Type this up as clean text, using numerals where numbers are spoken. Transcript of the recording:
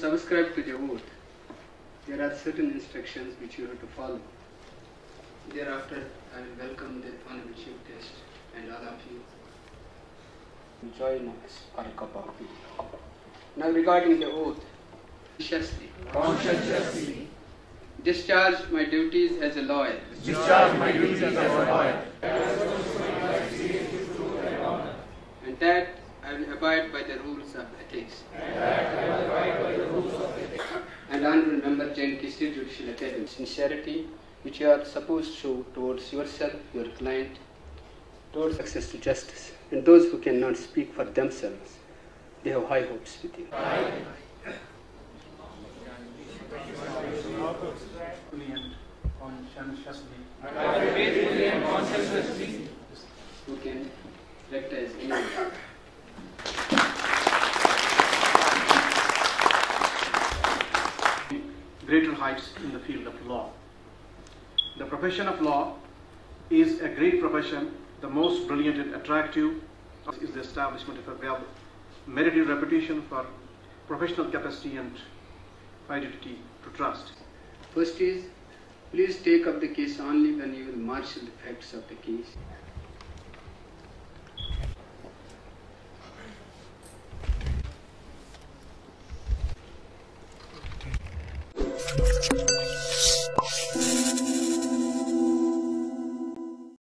subscribe to the oath, there are certain instructions which you have to follow. Thereafter, I will welcome the Honorable Chief Guest and all of you to join us for a cup of tea. Now regarding the oath, conscientiously discharge my duties as a lawyer. And that I will abide by the rules of ethics. And Honorable Member J&K State Judicial Academy, sincerity which you are supposed to show towards yourself, your client, towards access to justice. And those who cannot speak for themselves, they have high hopes with you. Faithfully and conscientiously. Who can act as anyone. Greater heights in the field of law. The profession of law is a great profession. The most brilliant and attractive is the establishment of a well-merited reputation for professional capacity and fidelity to trust. First is, please take up the case only when you will marshal the facts of the case.